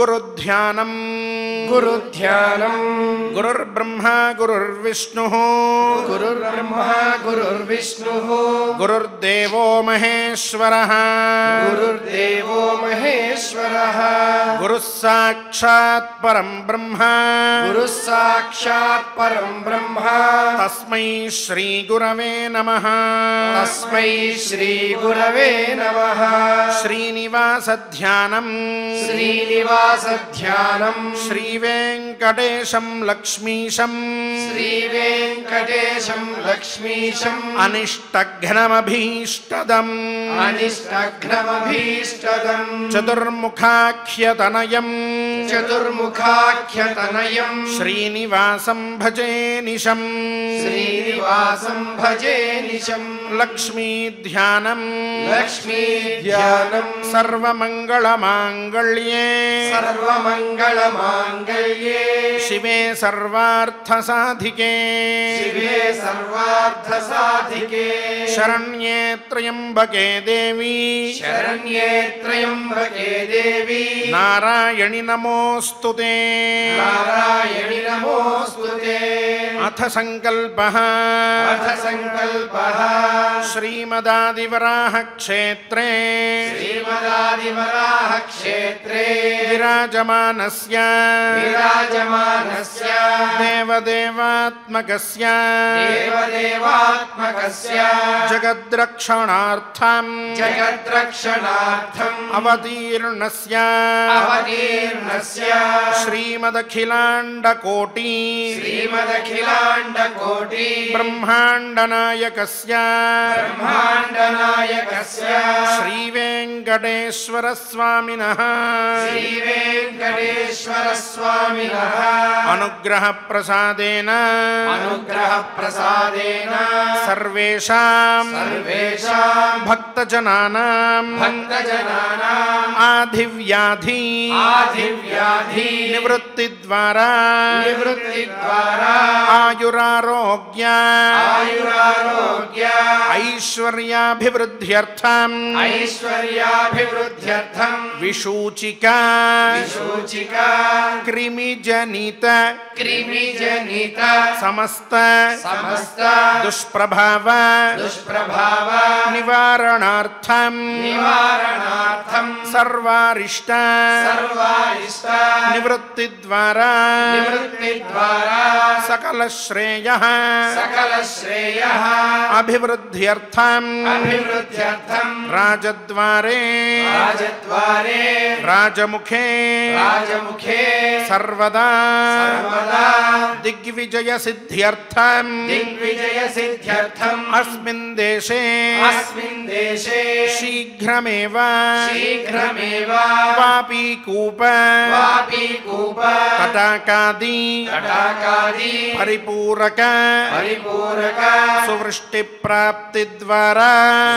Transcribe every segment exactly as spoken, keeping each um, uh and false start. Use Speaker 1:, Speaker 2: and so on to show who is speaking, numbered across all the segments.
Speaker 1: गुरुध्यानम्
Speaker 2: गुरुध्यानम्
Speaker 1: गुरुर्ब्रह्मा गुरुर्विष्णुः
Speaker 2: गुरुर्ब्रह्मा गुरुर्विष्णुः
Speaker 1: गुरुर्देवो महेश्वरः
Speaker 2: गुरुर्देवो महेश्वरः
Speaker 1: गुरुः साक्षात् परं ब्रह्म
Speaker 2: गुरुः साक्षात् परं ब्रह्म
Speaker 1: तस्मै श्री गुरवे नमः
Speaker 2: तस्मै श्री गुरवे नमः
Speaker 1: श्रीनिवास ध्यानम्
Speaker 2: श्रीनिवास ध्यानम्
Speaker 1: श्रीवेङ्कटेशं लक्ष्मीशं
Speaker 2: श्रीवेङ्कटेशं लक्ष्मीशम्
Speaker 1: अनिष्टघ्नमभीष्टदम्
Speaker 2: अनिष्टघ्नमभीष्टदम्
Speaker 1: चतुर्मुखाख्यतनयम्
Speaker 2: चतुर्मुखाख्यतनयम्
Speaker 1: श्रीनिवासं भजे निशम्
Speaker 2: श्रीनिवासं भजे निशम्
Speaker 1: लक्ष्मी ध्यानम्
Speaker 2: लक्ष्मी ध्यानम्
Speaker 1: सर्वमङ्गलमाङ्गल्ये
Speaker 2: सर्वमङ्गलमाङ्गल्ये
Speaker 1: शिवे सर्वार्थसाधिके
Speaker 2: शिवे सर्वार्थसाधिके
Speaker 1: शरण्ये त्र्यम्बके देवी
Speaker 2: शरण्ये त्र्यम्बके देवी
Speaker 1: नारायणि नमोऽस्तुते
Speaker 2: नारायणि नमोऽस्तुते
Speaker 1: अथ संकल्पः
Speaker 2: अथ संकल्पः
Speaker 1: श्रीमदादिवराह क्षेत्रे
Speaker 2: श्रीमदादिवराह क्षेत्रे
Speaker 1: विराजमानस्य
Speaker 2: विराजमानस्य
Speaker 1: देवदेवात्मकस्य
Speaker 2: देवदेवात्मकस्य
Speaker 1: जगद्रक्षणार्थं
Speaker 2: जगद्रक्षणार्थम्
Speaker 1: अवतीर्णस्य
Speaker 2: अवतीर्णस्य
Speaker 1: श्रीमदखिलाण्डकोटि
Speaker 2: श्रीमदखिलाण्डकोटि
Speaker 1: ब्रह्माण्डनायकस्य
Speaker 2: ब्रह्माण्डनायकस्य
Speaker 1: श्रीवेङ्कटेश्वरस्वामिनः
Speaker 2: श्रीवेङ्कटेश्वरस्वामिनः
Speaker 1: अनुग्रहप्रसादेन
Speaker 2: अनुग्रहप्रसादेन
Speaker 1: सर्वेषां
Speaker 2: सर्वेषां
Speaker 1: भक्तजनानां
Speaker 2: भक्तजनानाम्
Speaker 1: आधिव्याधि
Speaker 2: आधिव्याधि
Speaker 1: निवृत्तिद्वारा
Speaker 2: निवृत्तिद्वारा
Speaker 1: आयुरारोग्य
Speaker 2: आयुरारोग्य
Speaker 1: ऐश्वर्याभिवृद्ध्यर्थम्
Speaker 2: ऐश्वर्याभिवृद्ध्यर्थम्
Speaker 1: विसूचिका
Speaker 2: विसूचिका
Speaker 1: कृमिजनित
Speaker 2: कृमिजनित
Speaker 1: समस्त
Speaker 2: समस्त
Speaker 1: दुष्प्रभाव
Speaker 2: दुष्प्रभाव
Speaker 1: निवारणार्थम्
Speaker 2: निवारणार्थम्
Speaker 1: सर्वारिष्ट
Speaker 2: सर्वारिष्ट
Speaker 1: निवृत्तिद्वारा
Speaker 2: निवृत्तिद्वारा
Speaker 1: सकलश्रेयः
Speaker 2: सकलश्रेयः
Speaker 1: अभिवृद्ध्यर्थम्
Speaker 2: अभिवृद्ध्यर्थम्
Speaker 1: राजद्वारे
Speaker 2: राजद्वारे
Speaker 1: राजमुखे
Speaker 2: राजमुखे
Speaker 1: सर्वदा
Speaker 2: सर्वदा
Speaker 1: दिग्विजयसिद्ध्यर्थम्
Speaker 2: दिग्विजयसिद्ध्यर्थम्
Speaker 1: अस्मिन् देशे
Speaker 2: अस्मिन् देशे
Speaker 1: शीघ्रमेव
Speaker 2: शीघ्रमेव
Speaker 1: वापीकूप
Speaker 2: वापीकूप
Speaker 1: तटाकादि
Speaker 2: तटाकादि
Speaker 1: परिपूरक
Speaker 2: परिपूरक
Speaker 1: सुवृष्टिप्राप्तिद्वारा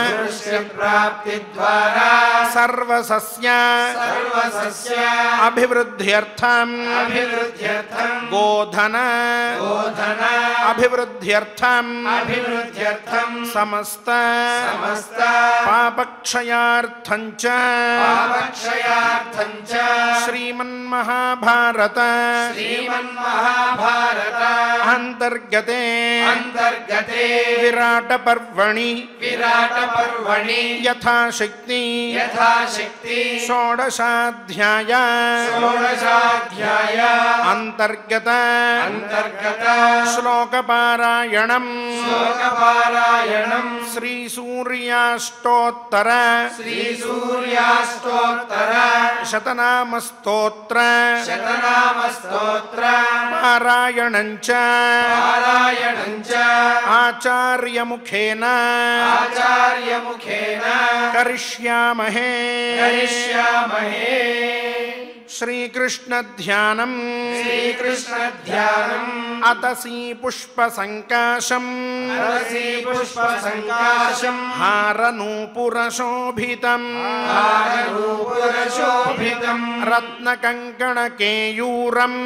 Speaker 2: वृष्टिप्राप्तिद्वारा
Speaker 1: सर्वसस्य
Speaker 2: सर्वसस्य
Speaker 1: अभिवृद्ध्यर्थम्
Speaker 2: अभिवृद्ध्यर्थम्
Speaker 1: गोधन
Speaker 2: गोधन
Speaker 1: अभिवृद्ध्यर्थम्
Speaker 2: अभिवृद्ध्यर्थम्
Speaker 1: समस्त
Speaker 2: समस्त
Speaker 1: पापक्षयार्थम् च
Speaker 2: पापक्षयार्थम् च
Speaker 1: श्रीमन्महाभारत
Speaker 2: श्रीमन्महाभारत
Speaker 1: अन्तर्गते
Speaker 2: अन्तर्गते
Speaker 1: विराटपर्वणि
Speaker 2: विराटपर्वणि
Speaker 1: यथाशक्ति
Speaker 2: यथाशक्ति
Speaker 1: षोडशाध्याय
Speaker 2: षोडशाध्याय
Speaker 1: अन्तर्गत
Speaker 2: अन्तर्गत
Speaker 1: श्लोकपारायणम्
Speaker 2: श्लोकपारायणम्
Speaker 1: श्रीसूर्याष्टोत्तर
Speaker 2: श्रीसूर्याष्टोत्तर
Speaker 1: शतनामस्तोत्र
Speaker 2: शतनामस्तोत्र
Speaker 1: पारायणम् च
Speaker 2: पारायणम् च
Speaker 1: आचार्यमुखेन
Speaker 2: आचार्यमुखेन
Speaker 1: करिष्यामहे
Speaker 2: करिष्यामहे
Speaker 1: श्रीकृष्णध्यानम्
Speaker 2: श्रीकृष्णध्यानम्
Speaker 1: अतसी पुष्पसङ्काशम्
Speaker 2: अतसी पुष्पसङ्काशम्
Speaker 1: हारनूपुरशोभितम्
Speaker 2: हारनूपुरशोभितम्
Speaker 1: रत्नकङ्कणकेयूरम्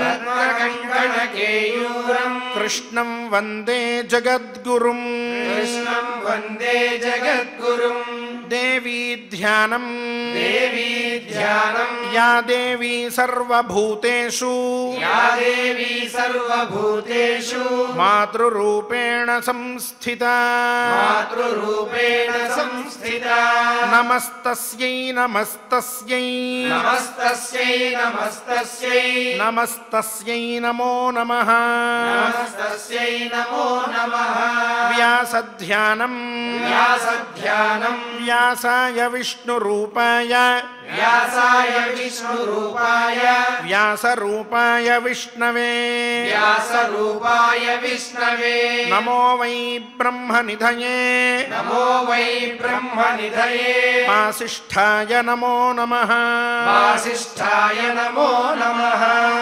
Speaker 2: रत्नकङ्कणकेयूरम्
Speaker 1: कृष्णं वन्दे जगद्गुरुम्
Speaker 2: कृष्णं वन्दे जगद्गुरुम्
Speaker 1: देवी ध्यानम्
Speaker 2: देवी ध्यानम्
Speaker 1: या देवी सर्वभूतेषु
Speaker 2: या देवी सर्वभूतेषु
Speaker 1: मातृरूपेण संस्थिता
Speaker 2: मातृरूपेण संस्थिता
Speaker 1: नमस्तस्यै नमस्तस्यै
Speaker 2: नमस्तस्यै नमस्तस्यै
Speaker 1: नमस्तस्यै नमो नमः
Speaker 2: नमस्तस्यै नमो नमः
Speaker 1: व्यासध्यानम्
Speaker 2: व्यासध्यानम्
Speaker 1: व्यासाय विष्णुरूपाय
Speaker 2: व्यासाय विष्णुरूपाय
Speaker 1: व्यासरूपाय विष्णवे
Speaker 2: व्यासरूपाय विष्णवे
Speaker 1: नमो वै ब्रह्मनिधये
Speaker 2: नमो वै ब्रह्मनिधये
Speaker 1: वासिष्ठाय नमो नमः
Speaker 2: वासिष्ठाय नमो नमः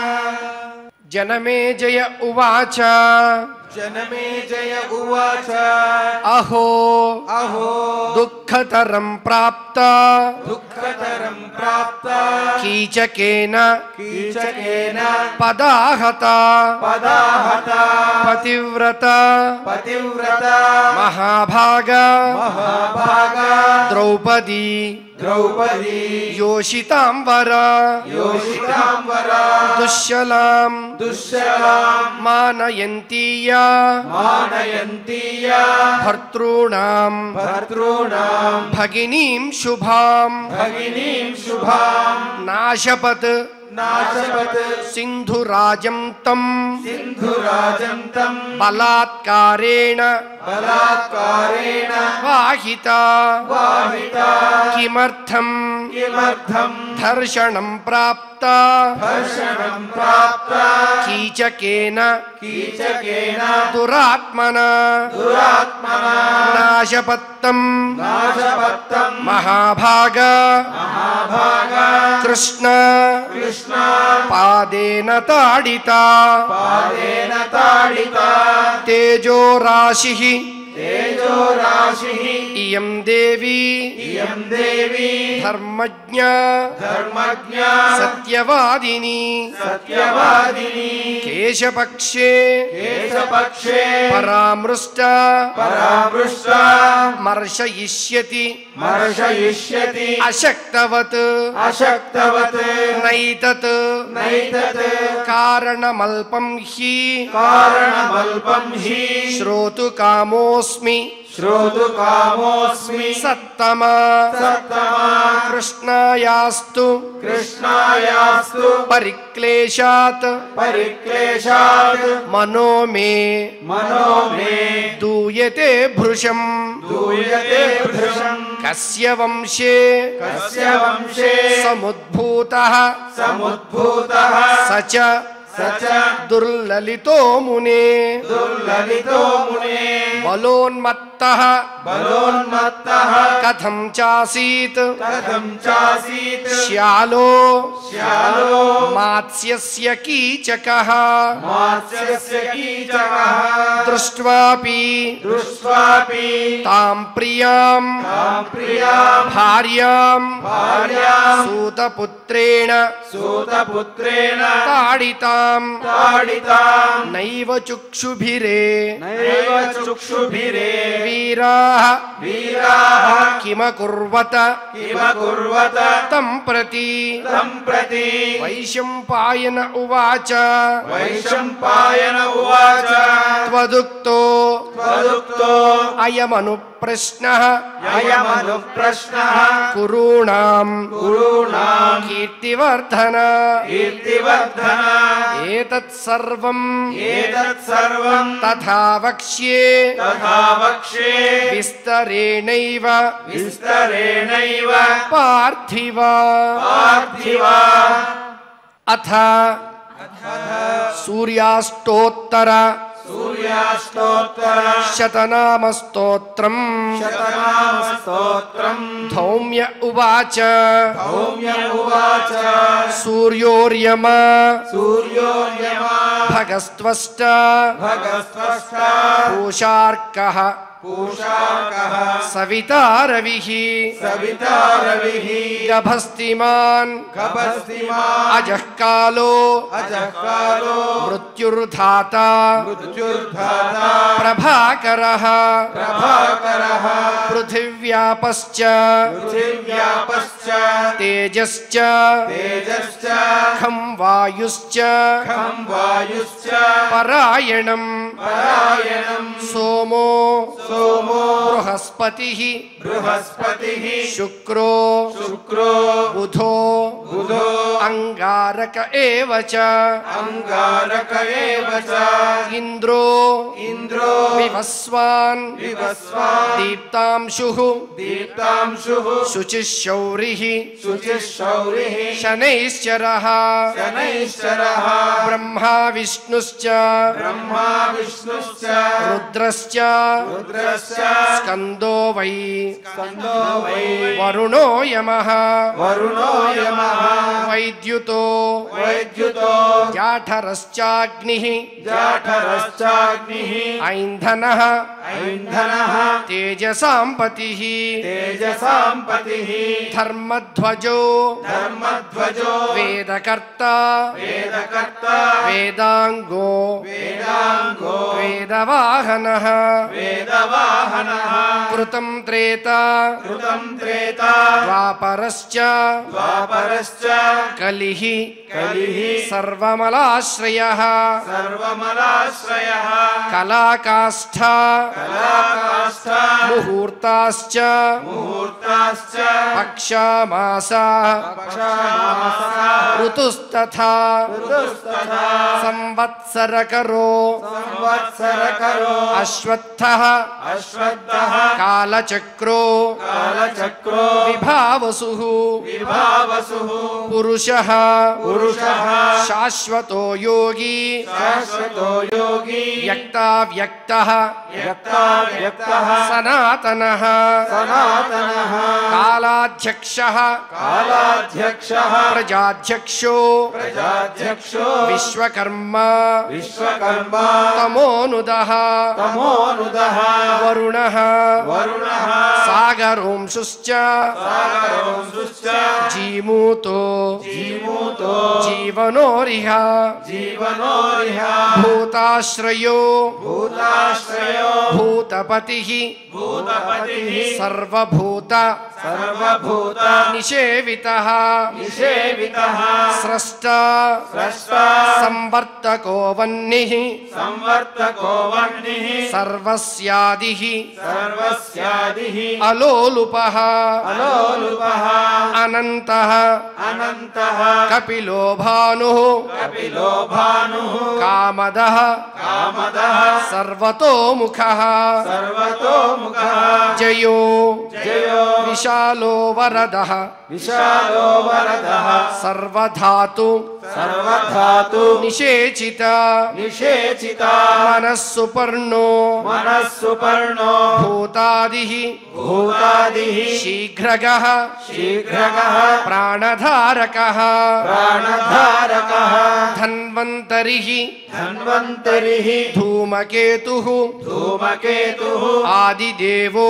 Speaker 3: जनमेजय उवाच
Speaker 2: जनमेजय उवाच
Speaker 3: अहो
Speaker 2: अहो
Speaker 3: दुःखतरं प्राप्त
Speaker 2: दुःखतरं प्राप्त
Speaker 3: कीचकेन
Speaker 2: कीचकेन
Speaker 3: पदाहता
Speaker 2: पदाहता
Speaker 3: पतिव्रत
Speaker 2: पतिव्रत
Speaker 3: महाभाग
Speaker 2: महाभाग
Speaker 3: द्रौपदी
Speaker 2: द्रौपदी
Speaker 3: योषितांबर
Speaker 2: योषितांबर
Speaker 3: दुश्शलां
Speaker 2: दुश्शलां
Speaker 3: मानयन्तीया
Speaker 2: मानयन्तीया
Speaker 3: भर्तॄणां
Speaker 2: भर्तॄणां
Speaker 3: भगिनीं शुभां
Speaker 2: भगिनीं शुभां
Speaker 3: नाशपत्
Speaker 2: नाशपत्
Speaker 3: सिन्धुराजं तं
Speaker 2: सिन्धुराजन्तं
Speaker 3: बलात्कारेण
Speaker 2: बलात्कारेण
Speaker 3: वाहिता
Speaker 2: वाहिता
Speaker 3: किमर्थं
Speaker 2: किमर्थं
Speaker 3: धर्षणं प्राप्ता
Speaker 2: हर्षणं प्राप्ता
Speaker 3: कीचकेन
Speaker 2: कीचकेन
Speaker 3: दुरात्मना
Speaker 2: दुरात्मना
Speaker 3: नाशपत्तं
Speaker 2: नाशपत्तं
Speaker 3: महाभाग
Speaker 2: महाभाग
Speaker 3: कृष्ण
Speaker 2: कृष्ण
Speaker 3: पादेन ताडिता
Speaker 2: पादेन ताडिता
Speaker 3: तेजो राशिः
Speaker 2: तेजो राशिः
Speaker 3: इयं देवी
Speaker 2: इयं देवी
Speaker 3: धर्मज्ञा
Speaker 2: धर्मज्ञा
Speaker 3: सत्यवादिनी
Speaker 2: सत्यवादिनी
Speaker 3: केशपक्षे
Speaker 2: केशपक्षे
Speaker 3: परामृष्टा
Speaker 2: परामृष्टा
Speaker 3: मर्शयिष्यति
Speaker 2: मर्शयिष्यति
Speaker 3: अशक्तवत्
Speaker 2: अशक्तवत्
Speaker 3: नैतत्
Speaker 2: नैतत्
Speaker 3: कारणमल्पं हि
Speaker 2: कारणमल्पं हि
Speaker 3: श्रोतुकामोऽस्मि
Speaker 2: श्रोतुकामोऽस्मि
Speaker 3: सत्तमा
Speaker 2: सत्तमा
Speaker 3: कृष्णायास्तु
Speaker 2: कृष्णायास्तु
Speaker 3: परिक्लेशात्
Speaker 2: परिक्लेशात्
Speaker 3: मनो मे
Speaker 2: मनो मे
Speaker 3: दूयते भृशम्
Speaker 2: दूयते भृशम्
Speaker 3: कस्य वंशे
Speaker 2: कस्य वंशे
Speaker 3: समुद्भूतः
Speaker 2: समुद्भूतः
Speaker 3: स च
Speaker 2: स च
Speaker 3: दुर्ललितो मुने
Speaker 2: दुर्ललितो मुने
Speaker 3: बलोन्मत्तः
Speaker 2: बलोन्मत्तः
Speaker 3: कथं चासीत्
Speaker 2: कथं चासीत्
Speaker 3: श्यालो
Speaker 2: श्यालो
Speaker 3: मात्स्यस्य कीचकः
Speaker 2: मात्स्यस्य कीचकः
Speaker 3: दृष्ट्वापि
Speaker 2: दृष्ट्वापि
Speaker 3: तां प्रियां
Speaker 2: तां प्रियां
Speaker 3: भार्यां
Speaker 2: भार्यां
Speaker 3: सूतपुत्रेण
Speaker 2: सूतपुत्रेण
Speaker 3: ताडितां
Speaker 2: ताडितां
Speaker 3: नैव चक्षुभिरे
Speaker 2: नैव चक्षुभिरे
Speaker 3: वीराः
Speaker 2: वीराः
Speaker 3: किमकुर्वत
Speaker 2: किमकुर्वत
Speaker 3: तं प्रति
Speaker 2: तं प्रति
Speaker 3: वैशम्पायन उवाच
Speaker 2: वैशम्पायन उवाच
Speaker 3: त्वदुक्तो
Speaker 2: त्वदुक्तो
Speaker 3: अयमनुप्रश्नः
Speaker 2: अयमनुप्रश्नः
Speaker 3: कुरूणां
Speaker 2: कुरूणां
Speaker 3: कीर्तिवर्धन
Speaker 2: कीर्तिवर्धन
Speaker 3: एतत् सर्वं
Speaker 2: एतत् सर्वं
Speaker 3: तथा वक्ष्ये
Speaker 2: तथा वक्ष्ये
Speaker 3: विस्तरेणैव
Speaker 2: विस्तरेणैव
Speaker 3: पार्थिव
Speaker 2: पार्थिव
Speaker 3: अथ सूर्याष्टोत्तर
Speaker 2: सूर्याष्टोत्तर
Speaker 3: शतनामस्तोत्रम्
Speaker 2: शतनामस्तोत्रम्
Speaker 3: धौम्य उवाच
Speaker 2: धौम्य उवाच
Speaker 3: सूर्योर्यमा
Speaker 2: सूर्योर्यमा
Speaker 3: भगस्त्वष्ट
Speaker 2: भगस्त्वष्टा
Speaker 3: पूषार्कः
Speaker 2: पूषाकः
Speaker 3: सविता रविः
Speaker 2: सविता रविः
Speaker 3: गभस्तिमान्
Speaker 2: गभस्तिमान्
Speaker 3: अजः कालो
Speaker 2: अजः कालो
Speaker 3: मृत्युर्धाता
Speaker 2: मृत्युर्धाता
Speaker 3: प्रभाकरः
Speaker 2: प्रभाकरः
Speaker 3: पृथिव्यापश्च
Speaker 2: पृथिव्यापश्च
Speaker 3: तेजश्च
Speaker 2: तेजश्च
Speaker 3: खं वायुश्च
Speaker 2: खं वायुश्च
Speaker 3: परायणं
Speaker 2: परायणं
Speaker 3: सोमो
Speaker 2: सोमो
Speaker 3: बृहस्पतिः
Speaker 2: बृहस्पतिः
Speaker 3: शुक्रो
Speaker 2: शुक्रो
Speaker 3: बुधो
Speaker 2: बुधो
Speaker 3: अंगारक एव च
Speaker 2: अंगारक एव च
Speaker 3: इंद्रो
Speaker 2: इंद्रो
Speaker 3: विवस्वान्
Speaker 2: विवस्वान्
Speaker 3: दीप्तांशुः
Speaker 2: दीप्तांशुः
Speaker 3: शुचिशौरिः
Speaker 2: शुचिशौरिः
Speaker 3: शनैश्चरः
Speaker 2: शनैश्चरः
Speaker 3: ब्रह्मा विष्णुश्च
Speaker 2: ब्रह्मा विष्णुश्च
Speaker 3: रुद्रश्च
Speaker 2: रुद्रश्च
Speaker 3: स्कन्दो वै
Speaker 2: स्कन्दो वै
Speaker 3: वरुणो यमः
Speaker 2: वरुणो यमः
Speaker 3: वैद्युतो
Speaker 2: वैद्युतो
Speaker 3: जाठरश्चाग्निः
Speaker 2: जाठरश्चाग्निः
Speaker 3: ऐन्धनः
Speaker 2: ऐन्धनः
Speaker 3: तेजसां पतिः
Speaker 2: तेजसां पतिः
Speaker 3: धर्मध्वजो
Speaker 2: धर्मध्वजो
Speaker 3: वेदकर्ता
Speaker 2: वेदकर्ता
Speaker 3: वेदांगो
Speaker 2: वेदांगो
Speaker 3: वेदवाहनः
Speaker 2: वेदवाहनः
Speaker 3: कृतं त्रेता
Speaker 2: कृतं त्रेता
Speaker 3: द्वापरश्च
Speaker 2: द्वापरश्च
Speaker 3: कलिः
Speaker 2: कलिः
Speaker 3: सर्वमलाश्रयः
Speaker 2: सर्वमलाश्रयः
Speaker 3: कलाकाष्ठा
Speaker 2: कलाकाष्ठा
Speaker 3: मुहूर्ताश्च
Speaker 2: मुहूर्ताश्च
Speaker 3: पक्षामासाः
Speaker 2: पक्षामासाः
Speaker 3: ऋतुस्तथा
Speaker 2: ऋतुस्तथा
Speaker 3: संवत्सरकरो
Speaker 2: संवत्सरकरो
Speaker 3: अश्वत्थः
Speaker 2: अश्वत्थः
Speaker 3: कालचक्रो
Speaker 2: कालचक्रो
Speaker 3: विभावसुः
Speaker 2: विभावसुः
Speaker 3: पुरुषः
Speaker 2: पुरुषः
Speaker 3: शाश्वतो योगी
Speaker 2: शाश्वतो योगी
Speaker 3: व्यक्ताव्यक्तः
Speaker 2: व्यक्ताव्यक्तः
Speaker 3: सनातनः
Speaker 2: सनातनः
Speaker 3: कालाध्यक्षः
Speaker 2: कालाध्यक्षः
Speaker 3: प्रजाध्यक्षो
Speaker 2: प्रजाध्यक्षो
Speaker 3: विश्वकर्मा
Speaker 2: विश्वकर्मा
Speaker 3: तमोनुदः
Speaker 2: तमोनुदः
Speaker 3: वरुणः
Speaker 2: वरुणः
Speaker 3: सागरोंशुश्च
Speaker 2: सागरोंशुश्च
Speaker 3: जीमूतो
Speaker 2: जीमूतो
Speaker 3: जीवनोरिह
Speaker 2: जीवनोरिह
Speaker 3: भूताश्रयो
Speaker 2: भूताश्रयो
Speaker 3: भूतपतिः
Speaker 2: भूतपतिः
Speaker 3: सर्वभूत
Speaker 2: सर्वभूत
Speaker 3: निषेवितः
Speaker 2: निषेवितः
Speaker 3: स्रष्टा
Speaker 2: स्रष्टा
Speaker 3: संवर्तको वह्निः
Speaker 2: संवर्तको वह्निः
Speaker 3: सर्वस्यादिः
Speaker 2: सर्वस्यादिः
Speaker 3: अलोलुपः
Speaker 2: अलोलुपः
Speaker 3: अनन्तः
Speaker 2: अनन्तः
Speaker 3: कपिलो भानुः
Speaker 2: कपिलो भानुः
Speaker 3: कामदः
Speaker 2: कामदः
Speaker 3: सर्वतोमुखः
Speaker 2: सर्वतोमुखः
Speaker 3: जयो
Speaker 2: जयो
Speaker 3: विशालो वरदः
Speaker 2: विशालो वरदः
Speaker 3: सर्वधातु
Speaker 2: सर्वधातु
Speaker 3: निषेचित
Speaker 2: निषेचिता
Speaker 3: मनः सुपर्णो
Speaker 2: मनः सुपर्णो
Speaker 3: भूतादिः
Speaker 2: भूतादिः
Speaker 3: शीघ्रगः
Speaker 2: शीघ्रगः
Speaker 3: प्राणधारकः
Speaker 2: प्राणधारकः
Speaker 3: धन्वन्तरिः
Speaker 2: धन्वन्तरिः
Speaker 3: धूमकेतुः
Speaker 2: धूमकेतुः
Speaker 3: आदिदेवो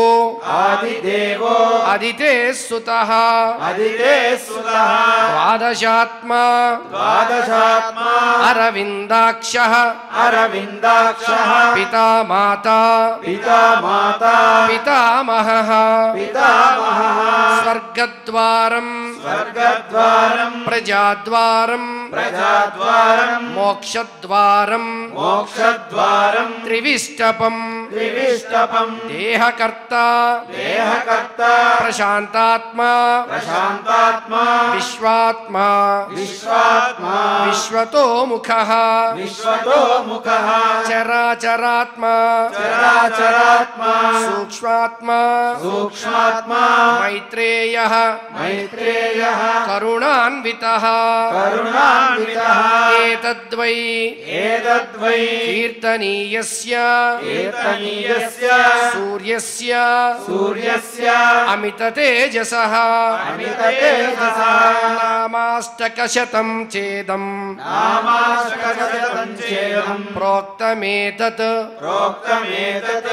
Speaker 2: आदिदेवो
Speaker 3: अदितेः सुतः
Speaker 2: अदिते सुतः
Speaker 3: द्वादशात्मा
Speaker 2: द्वादशात्मा
Speaker 3: अरविन्दाक्षः
Speaker 2: अरविन्दाक्षः
Speaker 3: पिता माता
Speaker 2: पिता माता
Speaker 3: पितामहः
Speaker 2: पितामहः
Speaker 3: स्वर्गद्वारं
Speaker 2: स्वर्गद्वारं
Speaker 3: प्रजाद्वारं
Speaker 2: प्रजाद्वारं
Speaker 3: मोक्षद्वारं
Speaker 2: मोक्षद्वारं
Speaker 3: त्रिविष्टपं
Speaker 2: त्रिविष्टपं
Speaker 3: देहकर्ता
Speaker 2: देहकर्ता
Speaker 3: प्रशान्तात्मा
Speaker 2: प्रशान्तात्मा
Speaker 3: विश्वात्मा
Speaker 2: विश्वात्मा
Speaker 3: विश्वतोमुखः
Speaker 2: विश्वतोमुखः
Speaker 3: चराचरात्मा
Speaker 2: चराचरात्मा
Speaker 3: सूक्ष्मात्मा
Speaker 2: सूक्ष्मात्मा
Speaker 3: मैत्रेयः
Speaker 2: मैत्रेयः
Speaker 3: करुणान्वितः
Speaker 2: करुणान्वितः
Speaker 3: एतद्वै
Speaker 2: एतद्वै
Speaker 3: कीर्तनीयस्य
Speaker 2: कीर्तनीयस्य
Speaker 3: सूर्यस्य
Speaker 2: सूर्यस्य
Speaker 3: अमिततेजसः
Speaker 2: अमिततेजसः
Speaker 3: नामाष्टकशतं चेदं
Speaker 2: नामाष्टकशतं चेदं
Speaker 3: प्रोक्तमेतत्
Speaker 2: प्रोक्तमेतत्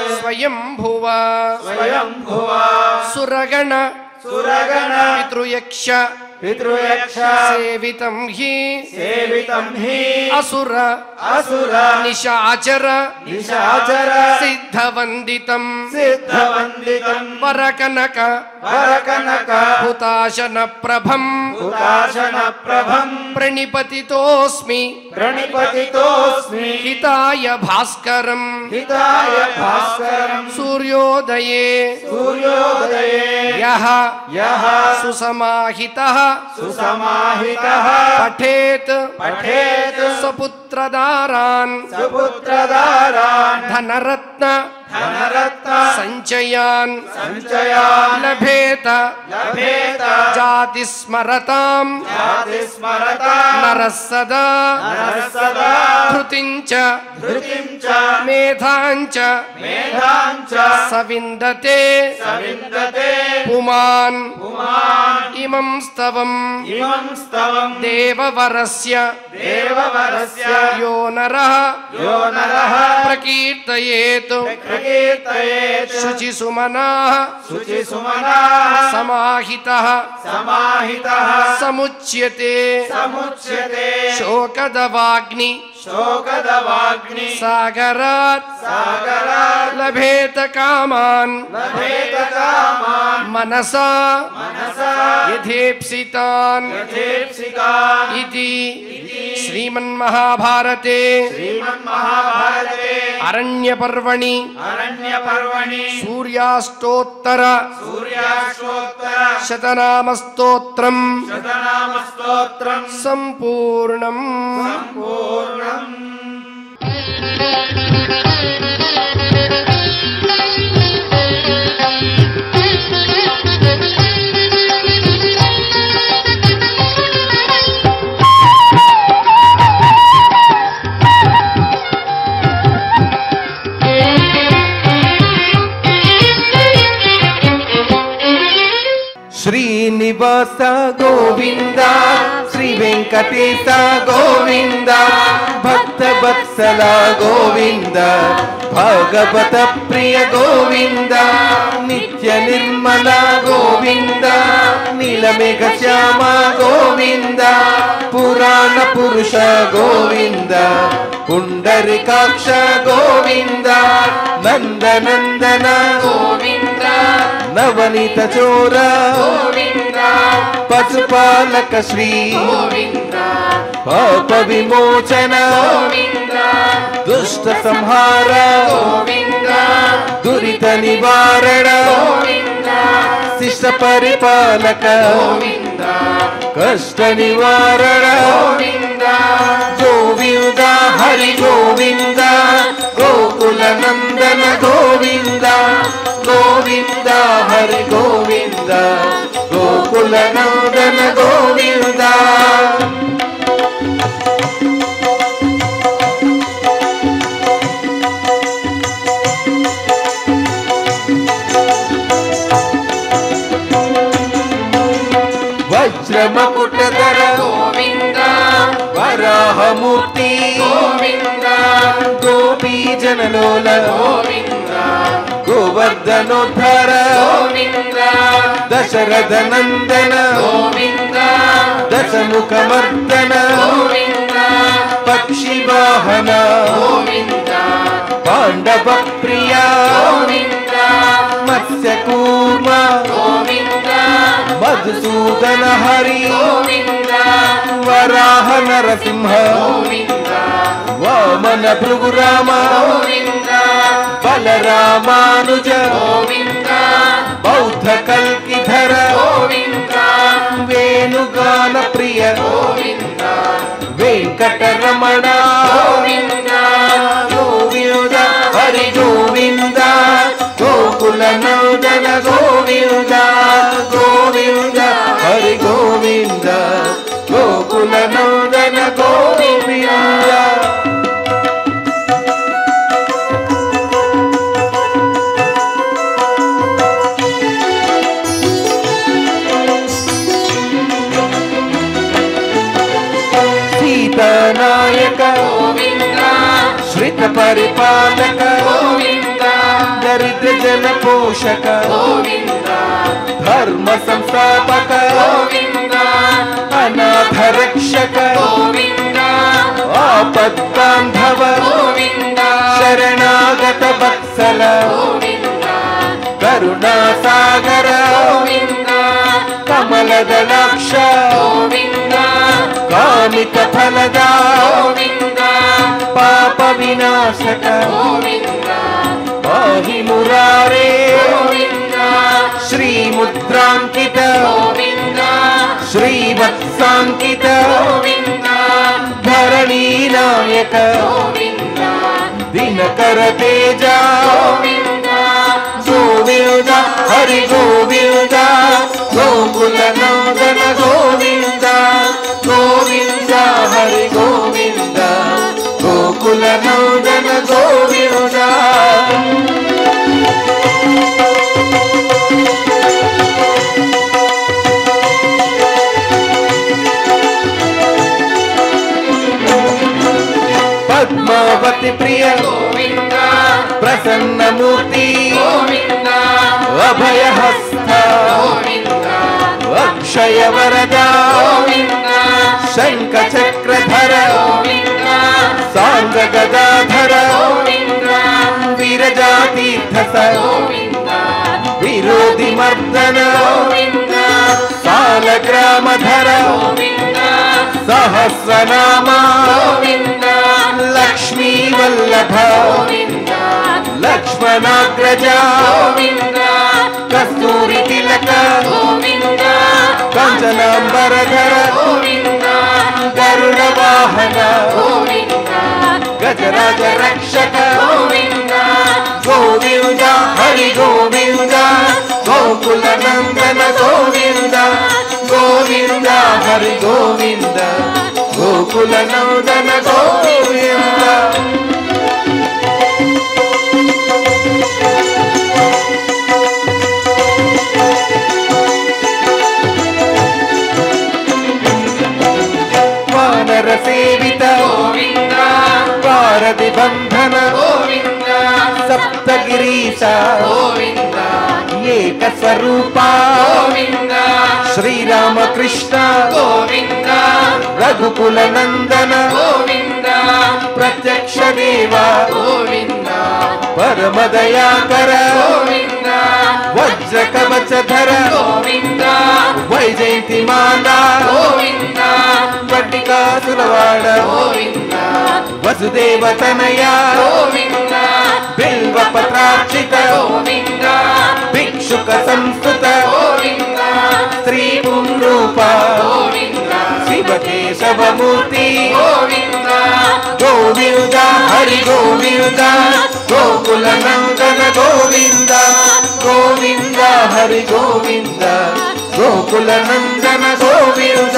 Speaker 3: स्वयंभुवा
Speaker 2: स्वयंभुवा
Speaker 3: सुरगण
Speaker 2: सुरगण
Speaker 3: पितृयक्ष
Speaker 2: पितृयक्ष
Speaker 3: सेवितं हि
Speaker 2: सेवितं हि
Speaker 3: असुर
Speaker 2: असुर
Speaker 3: निशाचर
Speaker 2: निशाचर
Speaker 3: सिद्धवन्दितं
Speaker 2: सिद्धवन्दितं
Speaker 3: वरकनक
Speaker 2: वरकनक
Speaker 3: हुताशन प्रभं
Speaker 2: हुताशन प्रभं
Speaker 3: प्रणिपतितोऽस्मि
Speaker 2: प्रणिपतितोऽस्मि
Speaker 3: हिताय भास्करं
Speaker 2: हिताय भास्करं
Speaker 3: सूर्योदये
Speaker 2: सूर्योदये
Speaker 3: यः
Speaker 2: यः
Speaker 3: सुसमाहितः
Speaker 2: सुसमाहितः
Speaker 3: पठेत्
Speaker 2: पठेत्
Speaker 3: सपुत्रदारान्
Speaker 2: सुपुत्रदारान्
Speaker 3: धनरत्न
Speaker 2: धनरत्न
Speaker 3: सञ्चयान्
Speaker 2: सञ्चयान्
Speaker 3: लभेत
Speaker 2: लभेत
Speaker 3: जातिस्मरतां
Speaker 2: जातिस्मरतां
Speaker 3: नरः सदा
Speaker 2: नरः सदा
Speaker 3: धृतिं च
Speaker 2: धृतिं च
Speaker 3: मेधां च
Speaker 2: मेधां च
Speaker 3: सविन्दते
Speaker 2: सविन्दते
Speaker 3: पुमान्
Speaker 2: पुमान्
Speaker 3: इमं स्तवम्
Speaker 2: इमं स्तवं
Speaker 3: देववरस्य
Speaker 2: देववरस्य
Speaker 3: यो नरः
Speaker 2: यो नरः
Speaker 3: प्रकीर्तयेत्
Speaker 2: प्रकीर्तयेत्
Speaker 3: शुचिसुमनाः
Speaker 2: शुचिसुमनाः
Speaker 3: समाहितः
Speaker 2: समाहितः
Speaker 3: समुच्यते
Speaker 2: समुच्यते
Speaker 3: शोकदवाग्नि
Speaker 2: शोकदवाग्नि
Speaker 3: सागरात्
Speaker 2: सागरात्
Speaker 3: लभेत कामान्
Speaker 2: लभेत कामान्
Speaker 3: मनसा
Speaker 2: मनसा
Speaker 3: यथेप्सितान्
Speaker 2: यथेप्सितान्
Speaker 3: इति श्रीमन्महाभारते
Speaker 2: श्रीमन्महाभारते
Speaker 3: अरण्यपर्वणि
Speaker 2: अरण्यपर्वणि
Speaker 3: सूर्याष्टोत्तर
Speaker 2: सूर्याष्टोत्तर
Speaker 3: शतनामस्तोत्रम्
Speaker 2: शतनामस्तोत्रम्
Speaker 3: सम्पूर्णम्
Speaker 2: सम्पूर्णम्
Speaker 4: శ్రీనివాస గోవింద శ్రీ వెంకటేశ గోవింద భక్త వత్సల గోవింద భాగవత ప్రియ గోవింద నిత్య నిర్మల గోవింద నీలమేఘ శ్యామ గోవింద పురాణ పురుష గోవింద పుండరికాక్ష గోవింద నందనందన గోవింద నవనీత చోర గోవింద పశుపాలక శ్రీ గోవింద పాప విమోచన గోవింద దుష్ట సంహార గోవింద దురిత నివారణ గోవింద శిష్ట పరిపాలక గోవింద కష్ట నివారణ గోవింద గోవింద హరి గోవింద గోకుల నందన గోవింద గోవింద హరి గోవింద గోకుల నందన గోవింద వజ్రమకుటధర గోవింద వరాహమూర్తి గోవింద గోపీ జనలోల గోవింద గోవర్ధనోద్ధర గోవింద దశరథ నందన గోవింద దశముఖమర్దన గోవింద పక్షి వాహన గోవింద పాండవ ప్రియ గోవింద మత్స్య కూర్మ గోవింద మధుసూదన హరి గోవింద వరాహ నరసింహ గోవింద వామన భృగురామ గోవింద బలరామానుజ గోవింద బౌద్ధ కల్కిధర గోవింద వేణుగాన ప్రియ గోవింద వెంకటరమణ గోవింద గోవింద హరి గోవింద గోకుల నందన గోవింద గోవింద హరి గోవింద గోకుల నందన గోవింద సీతానాయక గోవింద శ్రిత పరిపాలక గోవింద దరిద్ర జన పోషక గోవింద ధర్మ సంస్థాపక గోవింద భక్తవత్సల కరుణాసాగర కమలదలాక్ష కామిత ఫలద పాప వినాశక పాహి మురారే శ్రీముద్రాంకిత శ్రీవత్సాంకిత ధరణీ నాయక దినకర తేజ గోవింద హరి గోవింద గోకుల నందన గోవింద గోవింద హరి గోవింద గోకుల నందన గోవింద పద్మావతి ప్రియ గోవింద ప్రసన్న మూర్తి గోవింద అభయహస్త గోవింద అక్షయ వరద గోవింద శంఖ చక్రధర గోవింద సాంగ గదాధర గోవింద వీరజాతీర్థ గోవింద విరోధి మర్దన గోవింద సాలగ్రామధర గోవింద సహస్రనామ గోవింద లక్ష్మీ వల్లభ గోవింద లక్ష్మణాగ్రజ గోవింద కస్తూరి తిలక గోవింద కంచనాంబరధర గోవింద గరుడ వాహన గోవింద గజరాజ రక్షక గోవింద గోవింద హరి గోవింద గోకుల నందన గోవింద గోవింద హరి గోవింద గోకుల నందన గోవింద వానర సేవిత గోవింద వారధి బంధన గోవింద సప్తగిరీశ గోవింద ఏక స్వరూప గోవింద శ్రీరామకృష్ణ గోవింద రఘుకుల నందన గోవింద ప్రత్యక్ష దేవ గోవింద పరమదయాకర గోవింద వజ్ర కవచధర గోవింద వైజయంతి మాల గోవింద వడ్డికాసురవాడ గోవింద వసుదేవ తనయ గోవింద బిల్వ పత్రార్చిత గోవింద భిక్షుక సంస్కృత గోవింద స్త్రీ పుంరూప గోవింద శివకేశవమూర్తి గోవింద గోవింద హరి గోవింద గోకుల నందన గోవింద గోవింద హరి గోవింద గోకుల నందన గోవింద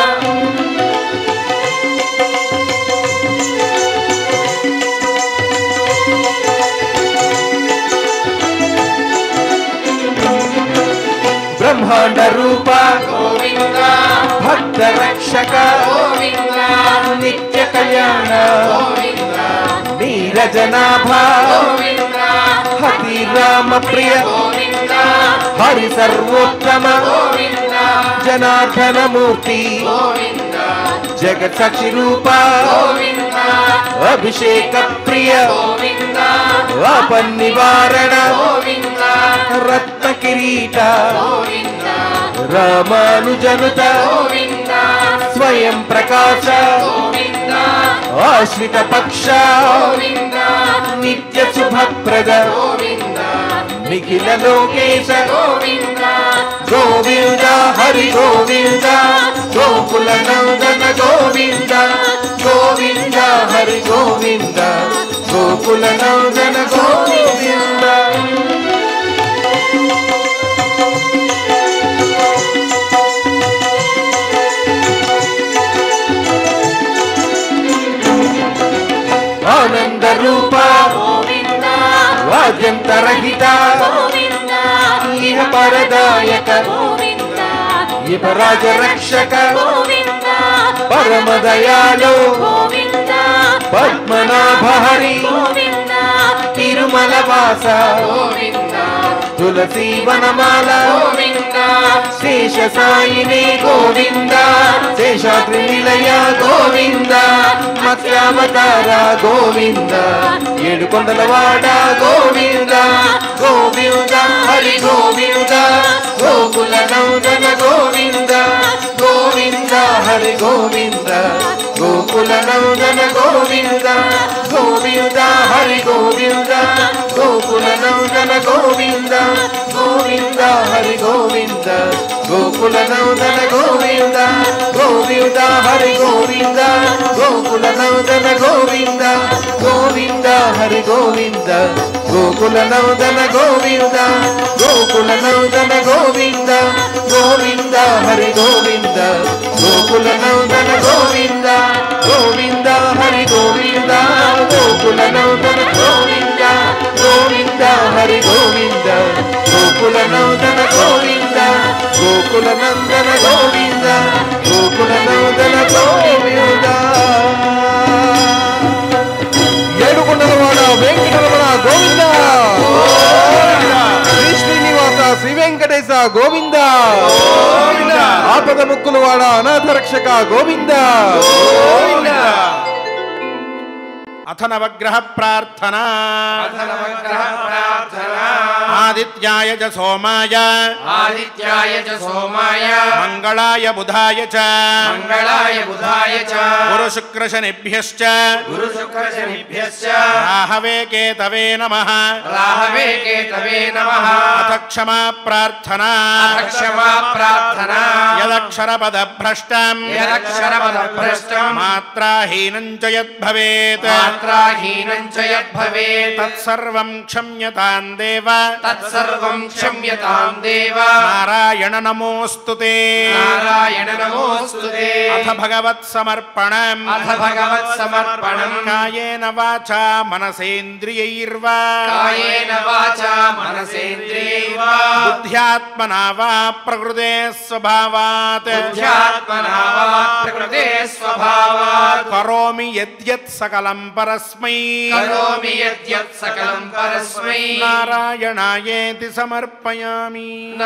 Speaker 4: బ్రహ్మాండ రూప గోవింద భక్త రక్షక గోవింద నిత్య కళ్యాణ గోవింద నీరజనాభ గోవింద హతి రామ ప్రియ గోవింద హరి సర్వోత్తమ గోవింద జనార్దన మూర్తి గోవింద జగత్ సాక్షి రూప గోవింద అభిషేక ప్రియ గోవింద ఆపన్ నివారణ గోవింద రత్న కిరీట గోవింద రామానుజనుత గోవింద స్వయం ప్రకాశ గోవింద ఆశ్రిత పక్ష గోవింద నిత్య శుభప్రద గోవింద నిఖిల లోకేశ గోవింద గోవింద హరి గోవింద గోకుల నందన గోవింద గోవింద హరి గోవింద గోకుల నందన గోవింద ఆనంద రూప గోవింద వాద్యంతరహిత గోవింద ఇహ పరదాయక గోవింద ఇహ రాజ రక్షక గోవింద పరమదయాళు గోవింద పద్మనాభ హరి గోవింద తిరుమల వాస గోవింద తులసి వనమాల
Speaker 2: గోవింద
Speaker 4: శేషసాయిని గోవింద శేషాద్రి నిలయ గోవింద మత్స్యావతార గోవింద ఏడుకొండలవాడ గోవింద గోవింద హరి గోవింద గోకుల నందన గోవింద గోవింద హరి గోవింద గోకుల నందన గోవింద గోవింద హరి గోవింద గోకుల నందన గోవింద గోవింద హరి గోవింద గోకుల నందన గోవింద గోవింద హరి గోవింద గోకుల నందన గోవింద గోవింద హరి గోవింద గోకుల నందన గోవింద గోకుల నందన గోవింద గోవింద హరి గోవింద గోకుల నందన గోవింద గోవింద హరి గోవింద గోకుల నందన గోవింద గోవింద హరి గోవింద గోకుల నందన గోవింద గోకుల నందన గోవింద గోకుల నందన గోవింద ఏడుకొండలవాడ వెంకటరమణ గోవింద శ్రీ శ్రీనివాస శ్రీ వెంకటేశ గోవింద ఆపద ముక్కులవాడ అనాథ రక్షక గోవింద
Speaker 1: అథ నవగ్రహ ప్రార్థన
Speaker 2: నవగ్రహ ప్రార్థన
Speaker 1: ఆదిత్యాయ చ సోమాయ
Speaker 2: ఆదిత్యాయ చ సోమాయ
Speaker 1: మంగళాయ బుధాయ చ
Speaker 2: మంగళాయ బుధాయ చ
Speaker 1: గురు శుక్ర శనిభ్యశ్చ
Speaker 2: గురు శుక్ర శనిభ్యశ్చ
Speaker 1: రాహవే కేతవే నమః
Speaker 2: రాహవే కేతవే నమః
Speaker 1: అథ క్షమా ప్రార్థనా
Speaker 2: క్షమా ప్రార్థన
Speaker 1: యదక్షర పద భ్రష్టం
Speaker 2: యదక్షరపదభ్రష్టం
Speaker 1: మాత్రాహీనం చ యద్భవేత్
Speaker 2: మాత్రాహీనం చ యద్భవేత్
Speaker 1: తత్సర్వం క్షమ్యతాం దేవ
Speaker 2: తత్సర్వం క్షమ్యతాం దేవ
Speaker 1: నారాయణ నమోస్తుతే
Speaker 2: నారాయణ నమోస్తుతే
Speaker 1: అథ భగవత్ సమర్పణం
Speaker 2: అథ భగవత్ సమర్పణం
Speaker 1: కాయేన వాచా మనసేంద్రియైర్వా
Speaker 2: కాయేన వాచా మనసేంద్రియైర్వా
Speaker 1: బుద్ధ్యాత్మనా వా ప్రకృతే స్వభావాత్
Speaker 2: బుద్ధ్యాత్మనా వా ప్రకృతే స్వభావాత్
Speaker 1: కరోమి యద్యత్ సకలం పరస్మై
Speaker 2: కరోమి యద్యత్ సకలం పరస్మై
Speaker 1: నారాయణాయేతి సమర్పయామి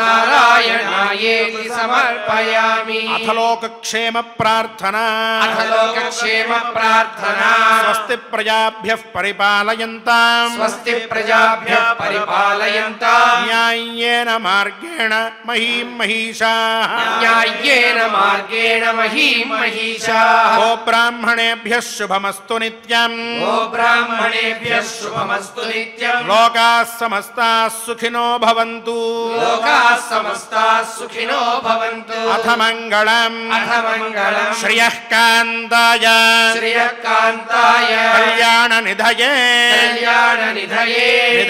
Speaker 2: నారాయణాయేతి సమర్పయామి
Speaker 1: అథ లోకక్షేమ ప్రార్థన
Speaker 2: అథ లోకక్షేమ ప్రార్థన
Speaker 1: స్వస్తి ప్రజాభ్యః పరిపాలయంతాం
Speaker 2: స్వస్తి ప్రజాభ్యః పరిపాలయంతాం
Speaker 1: న్యాయ్యేన మార్గేణ మహీం మహిషాః
Speaker 2: న్యాయ్యేన మార్గేణ మహీం మహిషాః
Speaker 1: ఓ బ్రాహ్మణేభ్యः శుభమస్తు నిత్యం
Speaker 2: ఓ బ్రాహ్మణేభ్యः శుభమస్తు నిత్యం
Speaker 1: లోకాः సమస్తాः సుఖినో భవంతు
Speaker 2: లోకాः సమస్తాः సుఖినో భవంతు
Speaker 1: అథ మంగళం
Speaker 2: అథ మంగళం
Speaker 1: శ్రియః కాంతాయ
Speaker 2: శ్రియకాంతాయ
Speaker 1: కళ్యాణ నిధయే
Speaker 2: కళ్యాణ నిధయే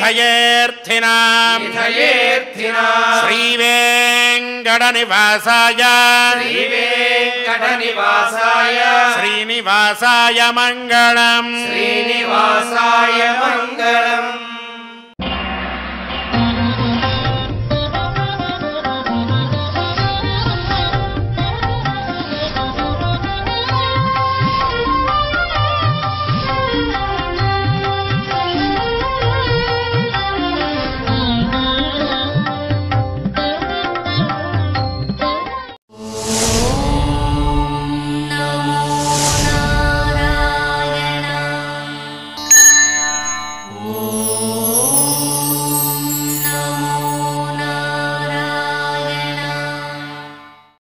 Speaker 1: నిధయేర్థినాం
Speaker 2: నిధయేర్థినాం
Speaker 1: శ్రీవేంకట నివాసాయ
Speaker 2: శ్రీవేంకట నివాసాయ
Speaker 1: శ్రీనివాసాయ మంగళం
Speaker 2: శ్రీనివాసాయ మంగళం.